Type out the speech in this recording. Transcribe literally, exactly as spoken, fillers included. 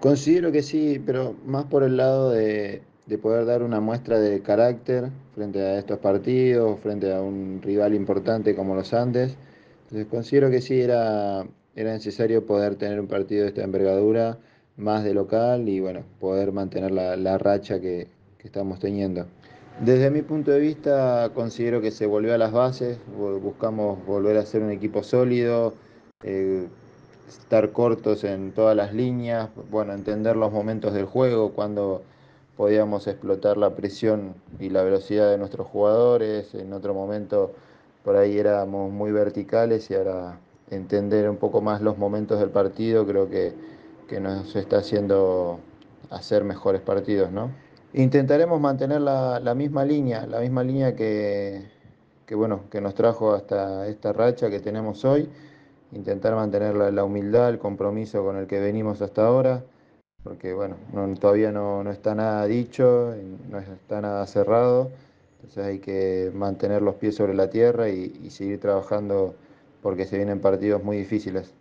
Considero que sí, pero más por el lado de, de poder dar una muestra de carácter frente a estos partidos, frente a un rival importante como los Andes. Entonces considero que sí era, era necesario poder tener un partido de esta envergadura, más de local y bueno, poder mantener la, la racha que, que estamos teniendo. Desde mi punto de vista, considero que se volvió a las bases, bu- buscamos volver a ser un equipo sólido, eh, estar cortos en todas las líneas, bueno, entender los momentos del juego, cuando podíamos explotar la presión y la velocidad de nuestros jugadores, en otro momento por ahí éramos muy verticales y ahora entender un poco más los momentos del partido creo que, que nos está haciendo hacer mejores partidos, ¿no? Intentaremos mantener la, la misma línea, la misma línea que, que, bueno, que nos trajo hasta esta racha que tenemos hoy. Intentar mantener la, la humildad, el compromiso con el que venimos hasta ahora, porque bueno, no- todavía no, no está nada dicho, no está nada cerrado, entonces hay que mantener los pies sobre la tierra y, y seguir trabajando porque se vienen partidos muy difíciles.